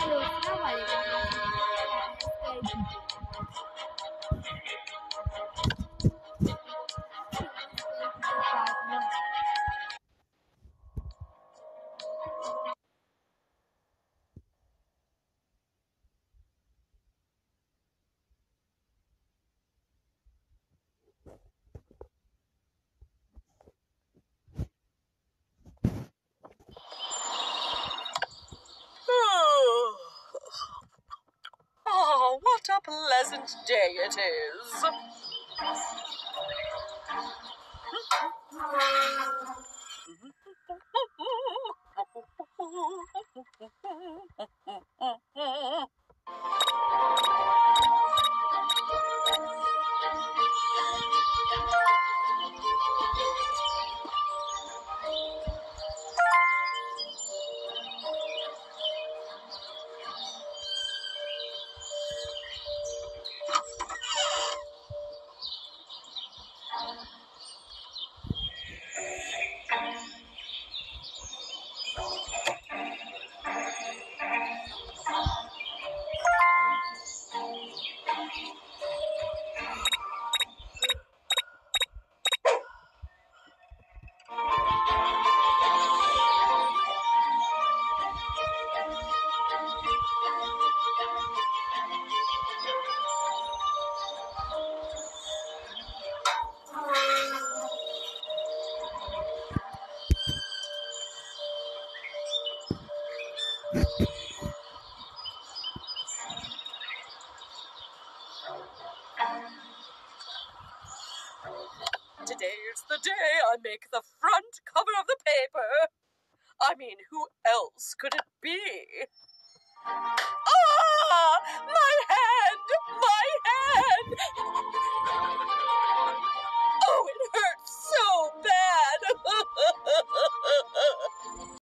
Oh, what a pleasant day it is. Today's the day I make the front cover of the paper. I mean, who else could it be? Ah! My